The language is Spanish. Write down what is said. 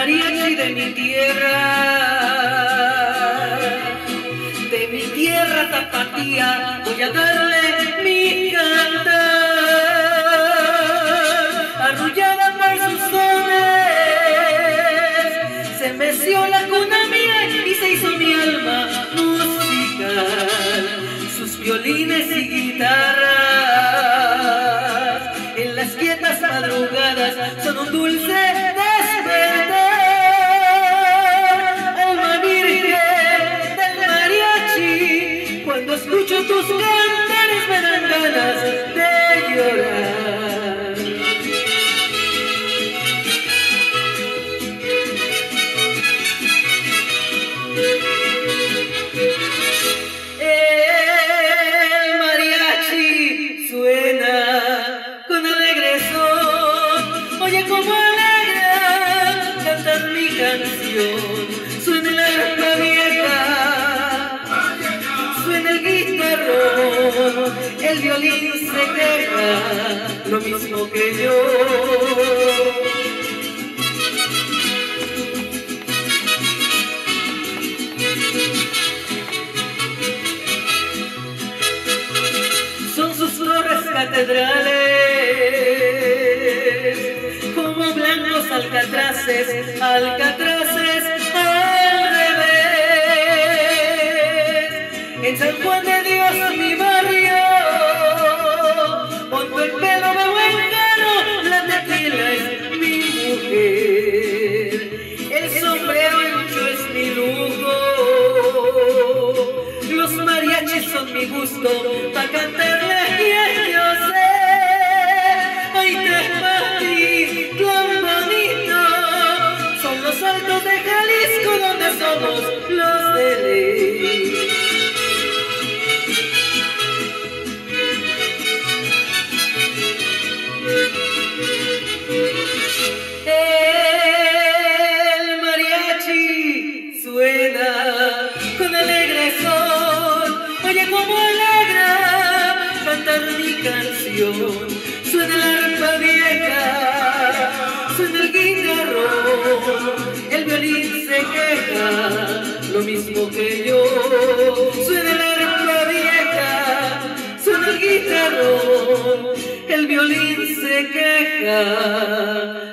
mariachi de mi tierra tapatía, voy a darle mi cantar. Arrullada por sus sones, se meció la cuna mía y se hizo mi alma musical. Sus violines y guitarras en las quietas madrugadas son un dulce despertar. Alma virgen del mariachi, cuando escucho tus cantares me dan ganas de llorar. El mariachi suena con alegre son, oye como alegra cantar mi canción. Suena el arpa vieja, suena el guitarrón, el violín se queja, lo mismo que yo. Son sus torres catedrales como blancos alcatraces, alcatraces al revés. En San Juan de Dios, mi barrio, pongo el pelo bajo el caro, la tequila es mi mujer, el sombrero ancho es mi lujo, los mariachis son mi gusto, pa' cantarles bien yo sé. Hoy te partí, tan bonito, son los altos de Jalisco donde somos los de ley. El mariachi suena con alegre son, oye como alegra cantar mi canción. Suena el arpa vieja, suena el guitarrón, el violín se queja, lo mismo que yo. Suena el arpa vieja, suena el guitarrón, el violín se queja,